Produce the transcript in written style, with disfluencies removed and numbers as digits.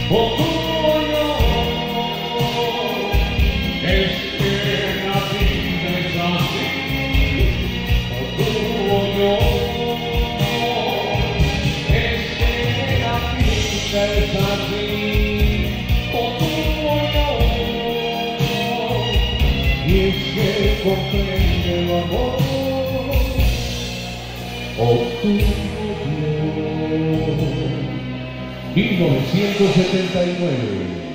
Otoño, es que la vida es así. Otoño, es que la vida es así. Otoño, y es que comprende el amor. Otoño. 1979